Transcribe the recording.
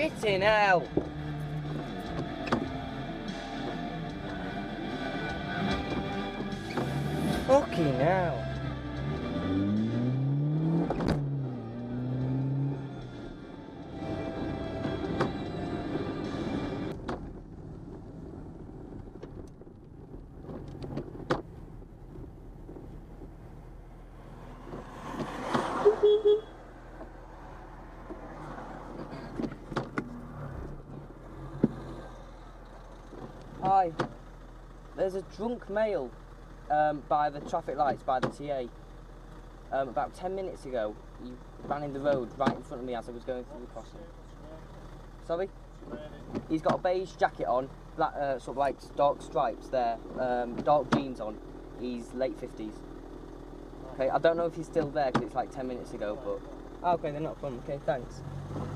Shitting hell! Fucking hell! Hi, there's a drunk male by the traffic lights, by the TA. About 10 minutes ago, he ran in the road right in front of me as I was going through the crossing. Sorry? He's got a beige jacket on, black, sort of like dark stripes there, dark jeans on. He's late 50s. Okay, I don't know if he's still there because it's like 10 minutes ago, but... Okay, they're not fun. Okay, thanks.